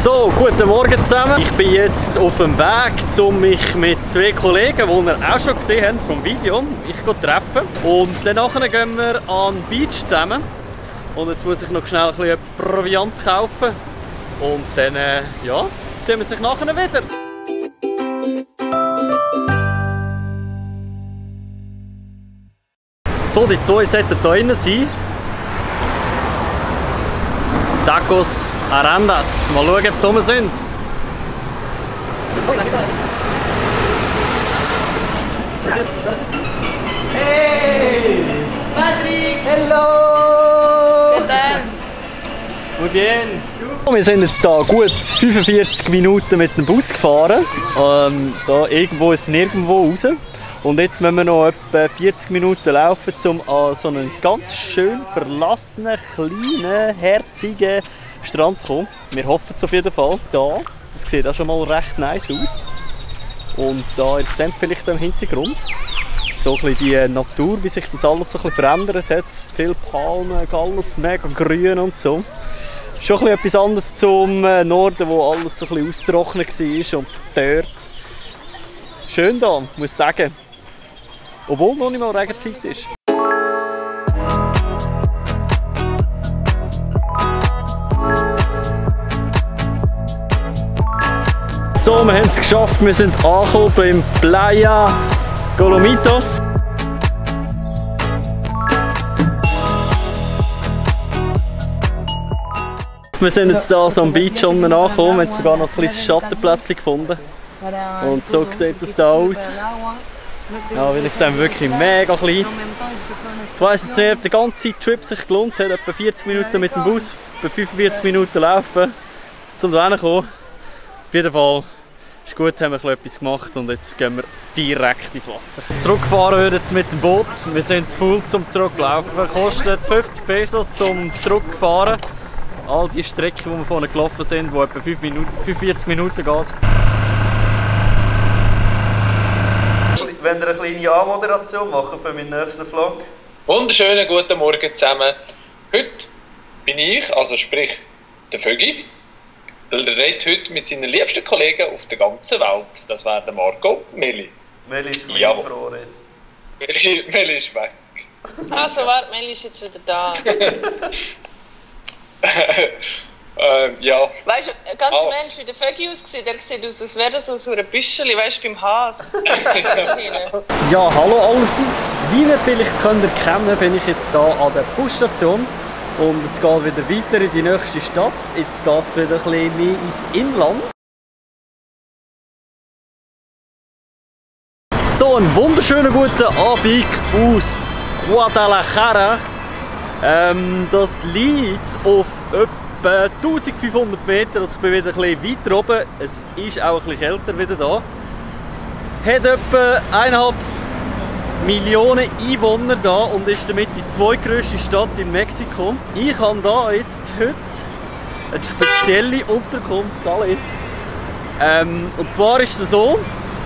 So, guten Morgen zusammen. Ich bin jetzt auf dem Weg, um mich mit zwei Kollegen, die ihr auch schon gesehen habt vom Video, treffen. Und danach gehen wir an den Beach zusammen. Und jetzt muss ich noch schnell ein bisschen Proviant kaufen. Und dann ja, sehen wir sich nachher wieder. So, die zwei sollten hier drin sein. Tacos Arandas. Mal schauen, ob sie rum sind. Hey! Patrick! Hello! ¿Qué tal? Muy bien! Wir sind jetzt hier gut 45 Minuten mit dem Bus gefahren. Da irgendwo ist nirgendwo raus. Und jetzt müssen wir noch etwa 40 Minuten laufen, um an so einen ganz schön verlassenen, kleinen, herzigen Strand zu kommen. Wir hoffen es auf jeden Fall. Da, das sieht auch schon mal recht nice aus. Und da, ihr seht vielleicht im Hintergrund so ein bisschen die Natur, wie sich das alles so ein bisschen verändert hat. Viele Palmen, alles mega grün und so. Schon ein bisschen etwas anderes zum Norden, wo alles so ein bisschen ausgetrocknet war und verdorrt. Schön da, muss ich sagen. Obwohl noch nicht mal Regenzeit ist. So, wir haben es geschafft. Wir sind angekommen beim Playa Colomitos. Wir sind jetzt hier so am Beach unten angekommen. Wir haben sogar noch ein kleines Schattenplätzchen gefunden. Und so sieht es hier aus. Ja, wie gesagt, wirklich mega klein. Ich weiss jetzt nicht, ob der ganze Trip sich gelohnt hat. Etwa 40 Minuten mit dem Bus, etwa 45 Minuten laufen, um da hinzukommen. Auf jeden Fall ist gut, haben wir etwas gemacht und jetzt gehen wir direkt ins Wasser. Zurückfahren wir jetzt mit dem Boot. Wir sind zu voll zum Zurücklaufen. Kostet 50 Pesos zum Zurückfahren. All die Strecken, die wir vorhin gelaufen sind, die etwa 45 Minuten geht. Wenn ihr eine kleine Anmoderation machen für meinen nächsten Vlog. Wunderschönen guten Morgen zusammen. Heute bin ich, also sprich der Vögi, redet heute mit seinen liebsten Kollegen auf der ganzen Welt. Das wären der Marco und Meli. Meli ist Ja. froh jetzt. Meli ist weg. Also warte, Meli ist jetzt wieder da. Ja. Weißt du, ganz Mensch, wie der Vögi aussieht, der sieht aus, als wäre das so ein Büscheli, weißt du, beim Has. Ja, hallo allerseits. Wie ihr vielleicht erkennen könnt, bin ich jetzt hier an der Busstation. Und es geht wieder weiter in die nächste Stadt. Jetzt geht es wieder ein bisschen mehr ins Inland. So, einen wunderschönen guten Abend aus Guadalajara. Das liegt auf etwa 1500 Meter, also ich bin wieder ein bisschen weiter oben. Es ist auch ein bisschen kälter wieder da. Hat etwa 1,5 Millionen Einwohner da und ist damit die zweitgrößte Stadt in Mexiko. Ich habe da jetzt heute eine spezielle Unterkunft. Und zwar ist es so,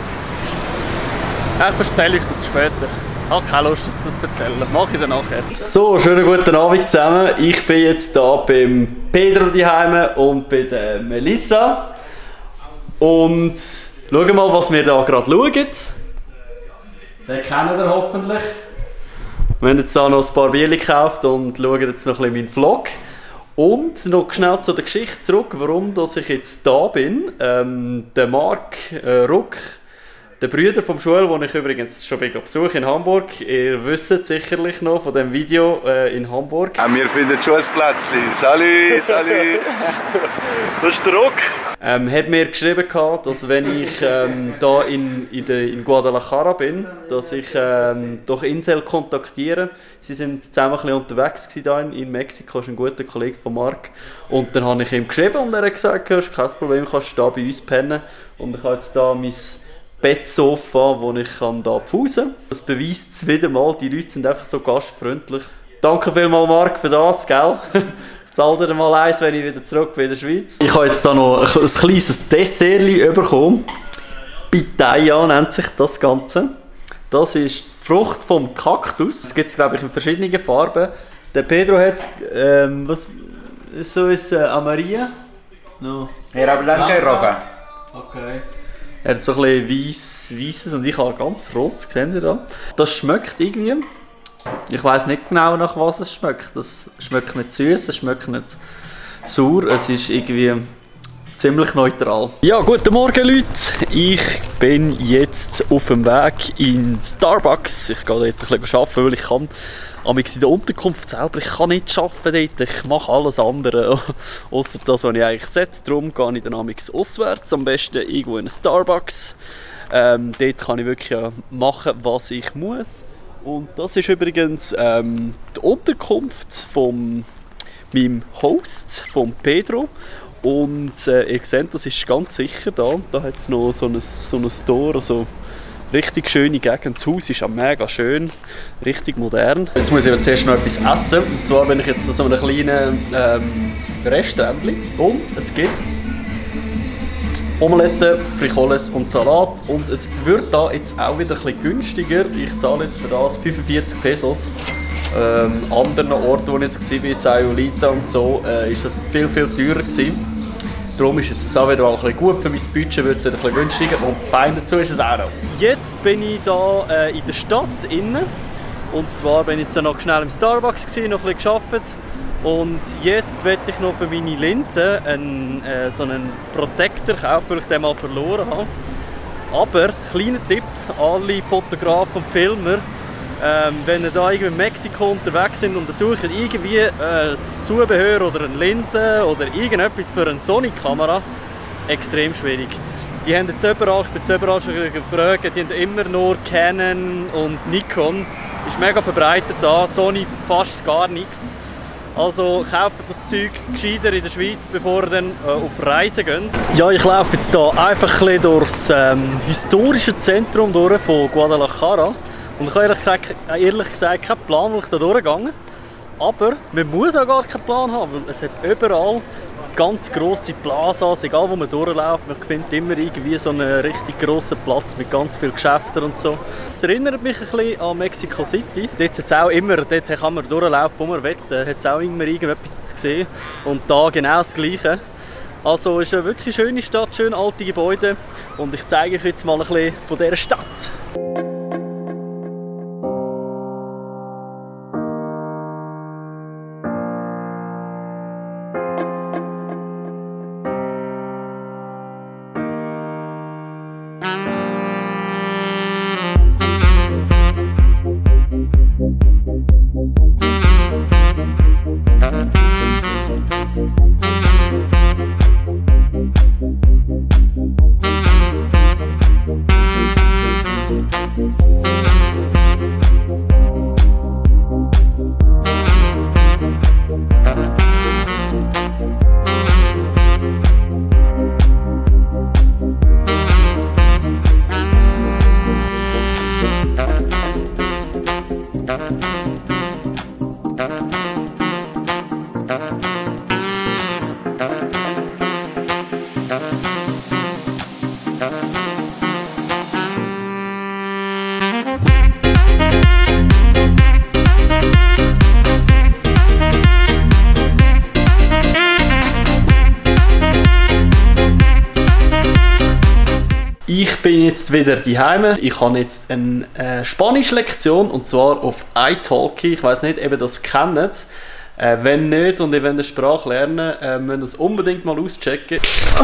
ich erzähle euch das später. Ich habe keine Lust, das zu erzählen. Mache ich dann nachher. So, schönen guten Abend zusammen. Ich bin jetzt hier beim Pedro daheim und bei der Melissa. Und schauen mal, was wir da gerade schauen. Den kennt ihr hoffentlich. Wir haben jetzt hier noch ein paar Bierchen gekauft und schauen jetzt noch ein bisschen meinen Vlog. Und noch schnell zu der Geschichte zurück, warum dass ich jetzt da bin. Der Marc Ruck, der Brüder vom Joel, den ich übrigens schon besuche in Hamburg. Ihr wisst sicherlich noch von dem Video in Hamburg. Wir finden schon ein Plätzchen. Salut, salut. Das ist der Ruck. Hat mir geschrieben, dass wenn ich da in Guadalajara bin, dass ich doch ihn kontaktieren. Sie sind zusammen ein bisschen unterwegs in Mexiko, ist ein guter Kollege von Marc. Und dann habe ich ihm geschrieben und er hat gesagt, du hast kein Problem, kannst da bei uns pennen. Und ich habe jetzt da mein Bettsofa, wo ich da pfusen kann. Das beweist es wieder mal, die Leute sind einfach so gastfreundlich. Danke vielmals Marc für das, gell? Ich zahle dir mal eins, wenn ich wieder zurück bin in der Schweiz. Ich habe jetzt da noch ein kleines Dessert bekommen. Pitaya nennt sich das Ganze. Das ist die Frucht vom Kaktus. Das gibt es, glaube ich, in verschiedenen Farben. Der Pedro hat was so ist Amaria. No. Ja, aber dann kein Roggen. Okay. Er hat so ein bisschen weisses und ich habe ganz rot, seht ihr da? Das schmeckt irgendwie. Ich weiss nicht genau, nach was es schmeckt. Das schmeckt nicht süß, es schmeckt nicht sauer. Es ist irgendwie ziemlich neutral. Ja, guten Morgen Leute. Ich bin jetzt auf dem Weg in Starbucks. Ich gehe dort ein bisschen arbeiten, weil ich kann in der Unterkunft selber, ich kann nicht arbeiten dort. Ich mache alles andere, außer das, was ich eigentlich setze. Darum gehe ich dann auswärts, am besten irgendwo in einen Starbucks. Dort kann ich wirklich machen, was ich muss. Und das ist übrigens die Unterkunft von meinem Host, von Pedro. Und ihr seht, das ist ganz sicher da. Da hat es noch so ein Store, also richtig schöne Gegend. Das Haus ist auch mega schön, richtig modern. Jetzt muss ich zuerst noch etwas essen. Und zwar bin ich jetzt in so einem kleinen Restaurant. Und es gibt Omelette, Frijoles und Salat. Und es wird da jetzt auch wieder ein bisschen günstiger. Ich zahle jetzt für das 45 Pesos. Anderen Orten, wo ich jetzt war, Sayulita und so, ist das viel, viel teurer gewesen. Darum ist jetzt auch wieder ein bisschen gut für mein Budget, wird es wieder ein bisschen günstiger und fein dazu ist es auch noch. Jetzt bin ich hier in der Stadt innen. Und zwar bin ich jetzt noch schnell im Starbucks gewesen, noch ein bisschen gearbeitet. Und jetzt werde ich noch für meine Linsen so einen Protector kaufen, weil ich den mal verloren habe. Aber, kleiner Tipp, alle Fotografen und Filmer, wenn ihr da irgendwie in Mexiko unterwegs sind und sucht irgendwie ein Zubehör oder eine Linse oder irgendetwas für eine Sony-Kamera, extrem schwierig. Die haben jetzt überall, ich bin überall schon gefragt, die haben immer nur Canon und Nikon. Ist mega verbreitet da, Sony fast gar nichts. Also kauft das Zeug gescheiter in der Schweiz, bevor ihr dann auf Reisen geht. Ja, ich laufe jetzt hier einfach ein bisschen durchs historische Zentrum durch von Guadalajara. Und ich habe ehrlich gesagt keinen Plan, wo ich da durchgehe. Aber man muss auch gar keinen Plan haben, weil es hat überall ganz grosse Plazas, egal wo man durchläuft. Man findet immer irgendwie so einen richtig grossen Platz mit ganz vielen Geschäften und so. Das erinnert mich ein bisschen an Mexico City. Dort kann man durchlaufen, wo man will. Da hat es auch immer irgendetwas zu sehen. Und da genau das Gleiche. Also es ist eine wirklich schöne Stadt, schön alte Gebäude. Und ich zeige euch jetzt mal ein bisschen von dieser Stadt. Ich bin jetzt wieder daheim. Ich habe jetzt eine Spanisch-Lektion und zwar auf italki. Ich weiss nicht, ob ihr das kennt. Wenn nicht und ihr wollt eine Sprache lernen, müsst ihr das unbedingt mal auschecken.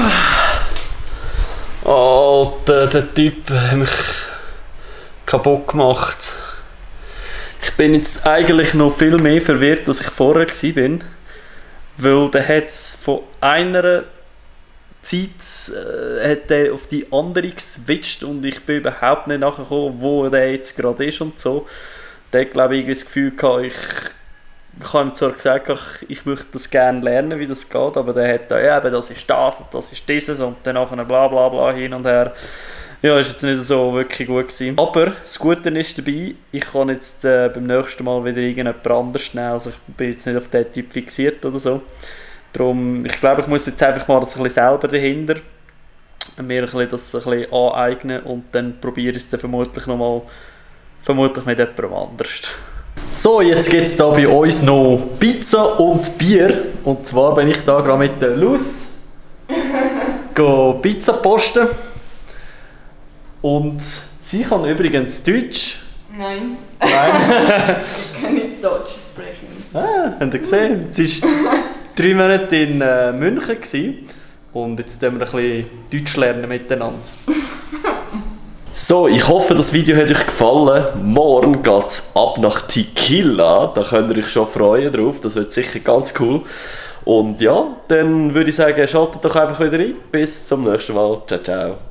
Oh, der Typ hat mich kaputt gemacht. Ich bin jetzt eigentlich noch viel mehr verwirrt, als ich vorher war. Weil der hat es von einer Zeit hat er auf die andere geswitcht und ich bin überhaupt nicht nachgekommen, wo der jetzt gerade ist und so. Der hat, glaube ich, das Gefühl gehabt, ich habe ihm zwar gesagt, ich möchte das gerne lernen, wie das geht, aber der hat da, ja, eben, das ist das und das ist dieses und dann nachher bla bla bla hin und her. Ja, ist jetzt nicht so wirklich gut gewesen. Aber das Gute ist dabei, ich kann jetzt beim nächsten Mal wieder irgendjemand anderes nehmen, also ich bin jetzt nicht auf diesen Typ fixiert oder so. Darum, ich glaube, ich muss jetzt einfach mal das ein bisschen selber dahinter mir das ein bisschen aneignen und dann probiere ich es dann vermutlich mit jemandem anders. So, jetzt gibt es da bei uns noch Pizza und Bier. Und zwar bin ich da gerade mit der Luz. gehen Pizza posten. Und sie kann übrigens Deutsch. Nein. Nein. Ich kann nicht Deutsch sprechen. Habt ihr gesehen? Sie war 3 Monate in München gewesen. Und jetzt lernen wir ein bisschen Deutsch lernen miteinander. So, ich hoffe, das Video hat euch gefallen. Morgen geht es ab nach Tequila. Da könnt ihr euch schon freuen drauf. Das wird sicher ganz cool. Und ja, dann würde ich sagen, schaltet doch einfach wieder ein. Bis zum nächsten Mal. Ciao, ciao.